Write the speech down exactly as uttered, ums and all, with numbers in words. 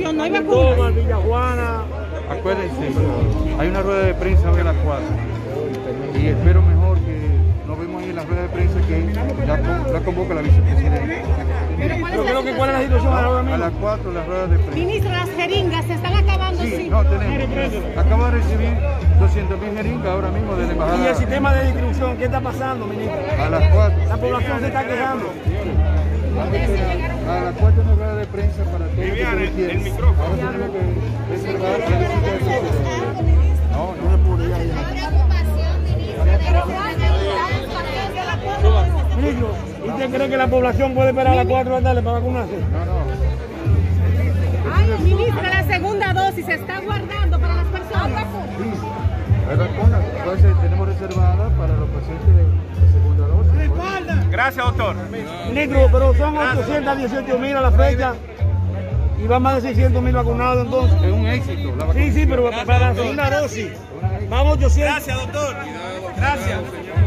No hay vacunas. Toma, Villajuana. Acuérdense, hay una rueda de prensa hoy a las cuatro. Y espero mejor que nos vemos ahí en la rueda de prensa que la, la convoca la vicepresidenta. Pero ¿cuál es la Creo que cuál es la situación ahora mismo. A las cuatro las ruedas de prensa. Ministro, las jeringas se están acabando. Sí, Sí, no tenemos. Acabo de recibir doscientas mil jeringas ahora mismo de la Y embajada. el sistema de distribución, ¿qué está pasando, ministro? A las cuatro. La población se está quejando. A las cuatro una rueda de prensa para todos los que quieran. El micrófono. Ahora tenemos que reservar la visita del secretario. No, no se podría ir. Ministro, ¿y usted cree que la población puede esperar a las cuatro de la tarde para vacunarse? No, no. Ay, ministra, la segunda dosis se está guardando para las personas. Sí, hay vacunas. Entonces tenemos reservada para los pacientes de la segunda dosis. Gracias, doctor. Ministro, pero son ochocientos dieciocho mil a la fecha y van más de seiscientos mil vacunados entonces. Es un éxito. La Sí, sí, pero para la segunda dosis. Vamos ochocientos. Gracias, doctor. Gracias.